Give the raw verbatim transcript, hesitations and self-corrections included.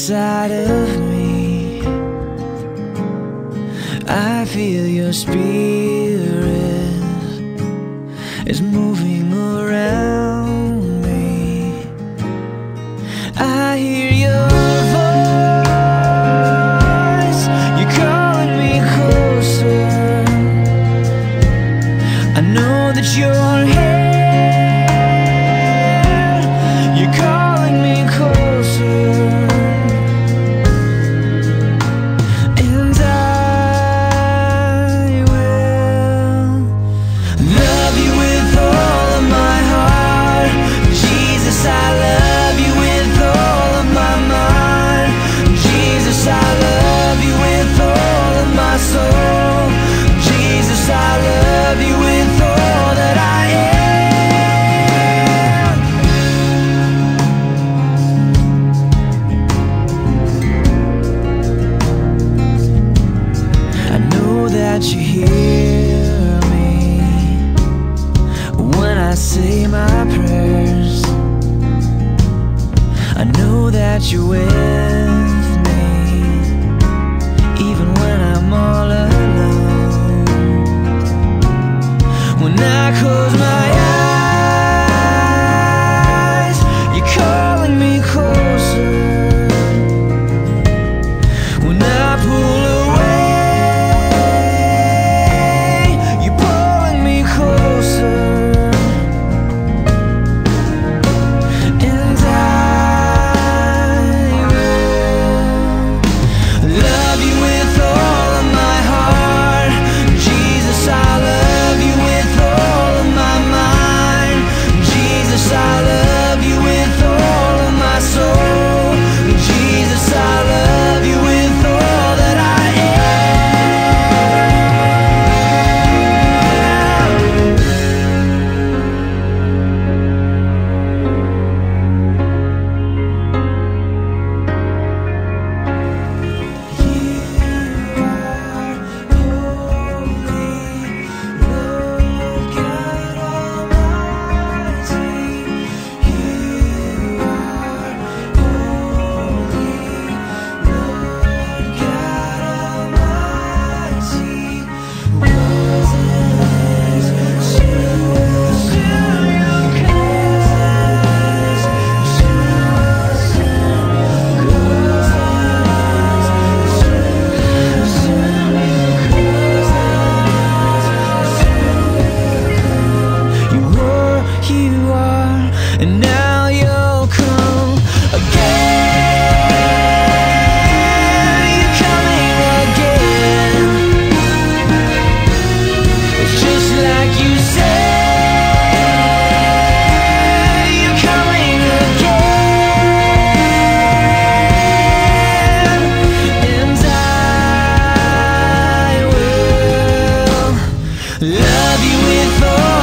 inside of me. I feel your spirit is moving around me. I hear your voice, you're calling me closer. I know that you're here. That you hear me when I say my prayers. I know that you're with me even when I'm all alone. When I close my eyes, you're calling me closer. When I pull away, and now you'll come again. You're coming again. It's just like you said. You're coming again, and I will love you with all